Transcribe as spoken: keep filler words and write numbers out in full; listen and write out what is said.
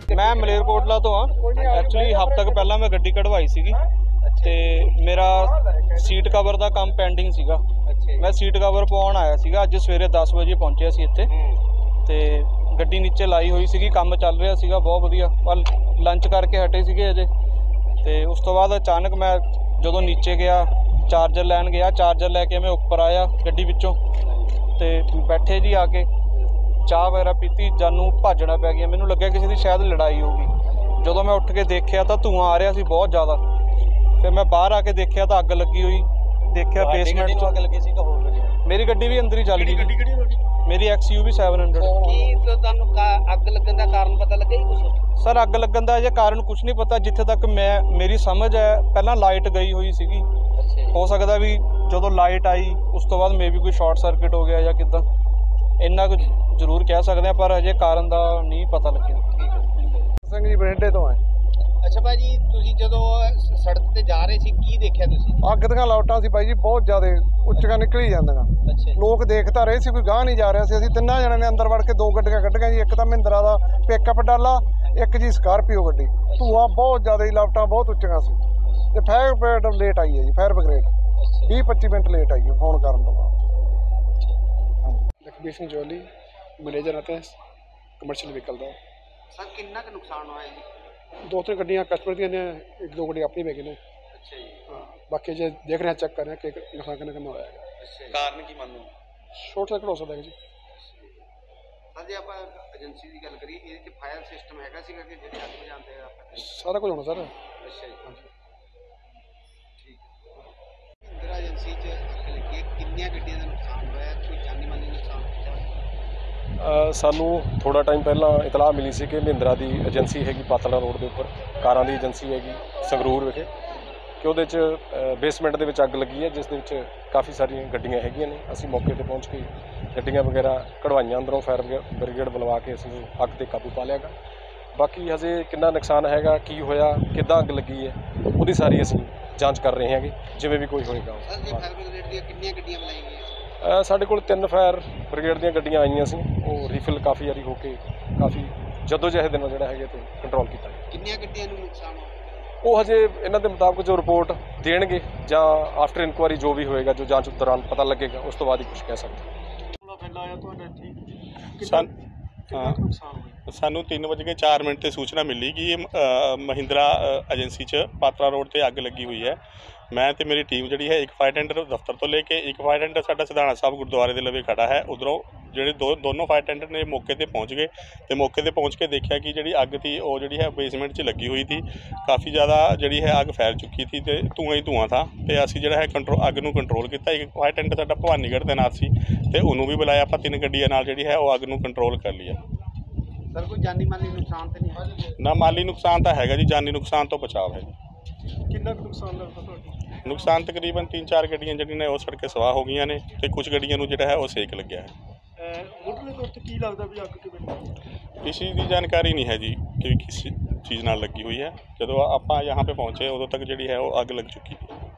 मैं मलेरकोटला तो हाँ। एक्चुअली हफ्ता क पहला मैं गड्डी कढ़वाई सीगी ते मेरा सीट कवर का काम पेंडिंग सीगा। मैं सीट कवर पवाउण आया सीगा। अज सवेरे दस बजे पहुंचे सी इत्थे ते गड्डी नीचे लाई हुई सीगी, काम चल रहा सीगा बहुत वधिया। पर लंच करके हटे सीगे अजे ते उस तो बाद अचानक मैं जदों नीचे गया चार्जर लैन गया, चार्जर लैके मैं उपर आया गड्डी विचों ते बैठे जी आके चाह वगैरह पीती, जानू भजना पै गया। मैनूं लग्या किसी की शायद लड़ाई होगी। जदों मैं उठ के देखिया तो धुआं आ रहा सी बहुत ज़्यादा। फिर मैं बाहर आके देखिया तो अग लगी हुई, देखिया बेसमेंट च अग लगी सी। मेरी गड्डी भी अंदर ही चल गई, मेरी X U V seven hundred. अग लगन का कारण पता लगे कुछ? सर अग लगन का अजे कारण कुछ नहीं पता। जिथे तक मैं मेरी समझ है पहला लाइट गई हुई सीगी, हो सकता भी जो लाइट आई उस तो बाद मे भी कोई शॉर्ट सर्किट हो गया या किदा, इन्ना कुछ जरूर कह सकते हैं पर अजे कारण का नहीं पता लगे। ਸਿੰਘ ਜੀ ਬਠਿੰਡੇ ਤੋਂ ਆਏ। अच्छा भाजी तुसी जदों सड़क ते जा रहे सी की देखिया तुसी? ਅੱਗ ਦੀਆਂ ਲਾਟਾਂ ਸੀ ਬਾਈ ਜੀ ਬਹੁਤ ਜ਼ਿਆਦਾ ਉੱਚੀਆਂ ਨਿਕਲੀ ਜਾਂਦੀਆਂ। ਅੱਛਾ ਲੋਕ ਦੇਖਦਾ ਰਹੇ ਸੀ, ਕੋਈ ਗਾਹ ਨਹੀਂ ਜਾ ਰਿਹਾ ਸੀ। ਅਸੀਂ ਤਿੰਨਾਂ ਜਣਿਆਂ ਨੇ ਅੰਦਰ ਵੜ ਕੇ ਦੋ ਗੱਡੀਆਂ ਕੱਢੀਆਂ ਜੀ। ਇੱਕ ਤਾਂ ਮਹਿੰਦਰਾ ਦਾ ਪਿਕਅਪ ਡਾਲਾ, ਇੱਕ ਜੀ ਸਕਾਰਪੀਓ ਗੱਡੀ। ਧੂਆਂ ਬਹੁਤ ਜ਼ਿਆਦਾ ਹੀ, ਲਾਟਾਂ ਬਹੁਤ ਉੱਚੀਆਂ ਸੀ ਤੇ ਫਾਇਰ ਬ੍ਰਿਗੇਡ ਲੇਟ ਆਈ ਹੈ ਜੀ। ਫਾਇਰ ਬ੍ਰਿਗੇਡ ਵੀਹ ਪੱਚੀ ਮਿੰਟ ਲੇਟ ਆਈ ਹੈ ਫੋਨ ਕਰਨ ਤੋਂ ਬਾਅਦ। ਲਖਬੀਰ ਸਿੰਘ ਜੋਲੀ ਮੈਨੇਜਰ ਆਤੇ ਕਮਰਸ਼ੀਅਲ ਵਹੀਕਲ ਦਾ। सर कितना का नुकसान हुआ है जी? ਦੋ ਤਿੰਨ ਗੱਡੀਆਂ ਕਸਟਮਰ ਦੀਆਂ ਨੇ, ਇੱਕ ਦੋ ਗੱਡੀ ਆਪਣੀ ਵੇਗੀ ਨੇ। अच्छा जी ਹਾਂ ਬਾਕੀ ਜੇ ਦੇਖ ਰਹੇ ਚੈੱਕ ਕਰ ਰਹੇ ਕਿ ਨੁਕਸਾਨ ਕਿੰਨਾ ਕਿੰਨਾ ਹੋਇਆ ਹੈਗਾ। अच्छा कारण की मानो ਸ਼ੋਰਟ ਸਰਕਟ ਹੋ ਸਕਦਾ ਹੈ ਜੀ। सर जी आप एजेंसी की गल करिए ये कि फायर सिस्टम हैगा सीगा कि जेडे अग बुझाते हैं आप? ਸਾਰਾ ਕੁਝ ਹੋਣਾ ਸਰ। अच्छा जी ਹਾਂਜੀ ठीक। इंदिरा एजेंसी च अग लगी किन्नियां गड्डियां दा नुकसान होया, कोई जानी माली नुकसान होया? ਸਾਨੂੰ ਥੋੜਾ ਟਾਈਮ ਪਹਿਲਾਂ ਇਤਲਾਹ ਮਿਲੀ ਸੀ ਕਿ ਮਹਿੰਦਰਾ ਦੀ ਏਜੰਸੀ ਹੈਗੀ ਪਾਤੜਾ ਰੋਡ ਦੇ ਉੱਪਰ, ਕਾਰਾਂ ਦੀ ਏਜੰਸੀ ਹੈਗੀ ਸੰਗਰੂਰ ਵਿਖੇ, ਕਿ ਉਹਦੇ 'ਚ ਬੇਸਮੈਂਟ ਦੇ ਵਿੱਚ ਅੱਗ ਲੱਗੀ ਹੈ ਜਿਸ ਦੇ ਵਿੱਚ ਕਾਫੀ ਸਾਰੀਆਂ ਗੱਡੀਆਂ ਹੈਗੀਆਂ ਨੇ। ਅਸੀਂ ਮੌਕੇ 'ਤੇ ਪਹੁੰਚ ਕੇ ਗੱਡੀਆਂ ਵਗੈਰਾ ਕਢਵਾਈਆਂ ਅੰਦਰੋਂ, ਫਾਇਰ ਬ੍ਰਿਗੇਡ ਬੁਲਵਾ ਕੇ ਅਸੀਂ ਅੱਗ 'ਤੇ ਕਾਬੂ ਪਾ ਲਿਆ ਗਾ। ਬਾਕੀ ਹਜੇ ਕਿੰਨਾ ਨੁਕਸਾਨ ਹੈਗਾ, ਕੀ ਹੋਇਆ, ਕਿੱਦਾਂ ਅੱਗ ਲੱਗੀ ਹੈ, ਉਹਦੀ ਸਾਰੀ ਅਸੀਂ ਜਾਂਚ ਕਰ ਰਹੇ ਹੈਗੇ ਜਿਵੇਂ ਵੀ ਕੋਈ ਹੋਏਗਾ। ਕਿੰਨੀਆਂ ਗੱਡੀਆਂ ਬੁਲਾਈਆਂ ਗਈਆਂ? ਸਾਡੇ ਕੋਲ ਤਿੰਨ ਫਾਇਰ ਬ੍ਰਿਗੇਡ ਦੀਆਂ ਗੱਡੀਆਂ ਆਈਆਂ ਸੀ, ਉਹ ਰੀਫਿਲ ਕਾਫੀ ਵਾਰੀ ਹੋ ਕੇ ਕਾਫੀ ਜਦੋਜਹਿਦ ਨਾਲ ਜਿਹੜਾ ਹੈਗੇ ਤੇ ਕੰਟਰੋਲ ਕੀਤਾ ਗਿਆ। ਕਿੰਨੀਆਂ ਗੱਡੀਆਂ ਨੂੰ ਨੁਕਸਾਨ ਹੋਇਆ? ਉਹ ਹਜੇ ਇਹਨਾਂ ਦੇ ਮੁਤਾਬਕ ਜੋ ਰਿਪੋਰਟ ਦੇਣਗੇ ਜਾਂ ਆਫਟਰ ਇਨਕੁਆਇਰੀ ਜੋ ਵੀ ਹੋਏਗਾ, ਜੋ ਜਾਂਚ ਦੌਰਾਨ ਪਤਾ ਲੱਗੇਗਾ, ਉਸ ਤੋਂ ਬਾਅਦ ਹੀ ਕੁਝ ਕਹਿ ਸਕਦੇ। ਸਾਨੂੰ ਤਿੰਨ ਵਜੇ ਕੇ ਚਾਰ ਮਿੰਟ 'ਤੇ ਸੂਚਨਾ ਮਿਲੀ ਕਿ ਇਹ ਮਹਿੰਦਰਾ ਏਜੰਸੀ 'ਚ ਪਾਤਰਾ ਰੋਡ 'ਤੇ ਅੱਗ ਲੱਗੀ ਹੋਈ ਹੈ। ਮੈਂ ਤੇ ਮੇਰੀ ਟੀਮ ਜਿਹੜੀ ਹੈ ਇੱਕ ਫਾਇਰ ਟੈਂਡਰ ਦਫ਼ਤਰ ਤੋਂ ਲੈ ਕੇ, ਇੱਕ ਫਾਇਰ ਟੈਂਡਰ ਸਾਡਾ ਸਿਧਾਣਾ ਸਾਹਿਬ ਗੁਰਦੁਆਰੇ ਦੇ ਲਵੇ ਖੜਾ ਹੈ, ਉੱਧਰੋਂ ਜਿਹੜੇ ਦੋ ਦੋਨੋਂ ਫਾਇਰ ਟੈਂਡਰ ਨੇ ਮੌਕੇ 'ਤੇ ਪਹੁੰਚ ਗਏ ਅਤੇ ਮੌਕੇ 'ਤੇ ਪਹੁੰਚ ਕੇ ਦੇਖਿਆ ਕਿ ਜਿਹੜੀ ਅੱਗ ਤੀ ਉਹ ਜਿਹੜੀ ਹੈ ਬੇਸਮੈਂਟ 'ਚ ਲੱਗੀ ਹੋਈ ਸੀ। ਕਾਫੀ ਜ਼ਿਆਦਾ ਜਿਹੜੀ ਹੈ ਅੱਗ ਫੈਲ ਚੁੱਕੀ ਸੀ ਅਤੇ ਧੂੰਆਂ ਹੀ ਧੂੰਆਂ ਥਾ, ਅਤੇ ਅਸੀਂ ਜਿਹੜਾ ਹੈ ਕੰਟਰੋਲ ਅੱਗ ਨੂੰ ਕੰਟਰੋਲ ਕੀਤਾ। ਇੱਕ ਫਾਇਰ ਟੈਂਡਰ ਸਾਡਾ ਭਵਾਨੀਗੜ੍ਹ ਤੈਨਾਤ ਸੀ ਅਤੇ ਉਹਨੂੰ ਵੀ ਬੁਲਾਇਆ। ਆਪਾਂ ਤਿੰਨ ਗੱਡੀਆਂ ਨਾਲ ਜਿਹੜੀ ਹੈ ਉਹ ਅੱਗ ਨੂੰ ਕੰਟਰੋਲ ਕਰ ਲਿਆ। ਸਰ ਕੋਈ ਜਾਨੀ ਮਾਲੀ ਨੁਕਸਾਨ ਤਾਂ ਨਹੀਂ ਹੈ? ਨਾ ਮਾਲੀ ਨੁਕਸਾਨ ਤਾਂ ਹੈਗਾ ਜੀ, ਜਾਨੀ ਨੁਕਸਾਨ ਤੋਂ ਬਚਾਅ ਹੈ ਜੀ। ਕਿੰਨਾ ਕੁ ਨੁਕਸਾਨ ਲੱਗਦਾ ਤੁਹਾਡਾ? ਨੁਕਸਾਨ ਤਕਰੀਬਨ ਤਿੰਨ ਚਾਰ ਗੱਡੀਆਂ ਜਿਹੜੀਆਂ ਨੇ ਉਹ ਸੜ ਕੇ ਸਵਾਹ ਹੋ ਗਈਆਂ ਨੇ ਅਤੇ ਕੁਛ ਗੱਡੀਆਂ ਨੂੰ ਜਿਹੜਾ ਹੈ ਉਹ ਸੇਕ ਲੱਗਿਆ ਹੈ। ਮੁੱਢਲੇ ਤੌਰ 'ਤੇ ਕੀ ਲੱਗਦਾ ਵੀ ਅੱਗ ਕਿਵੇਂ ਲੱਗੀ? ਇਸ ਚੀਜ਼ ਦੀ ਜਾਣਕਾਰੀ ਨਹੀਂ ਹੈ ਜੀ ਕਿ ਕਿਸ ਚੀਜ਼ ਨਾਲ ਲੱਗੀ ਹੋਈ ਹੈ। ਜਦੋਂ ਆਪਾਂ ਯਹਾਂ ਪੇ ਪਹੁੰਚੇ ਉਦੋਂ ਤੱਕ ਜਿਹੜੀ ਹੈ ਉਹ ਅੱਗ ਲੱਗ ਚੁੱਕੀ ਹੈ।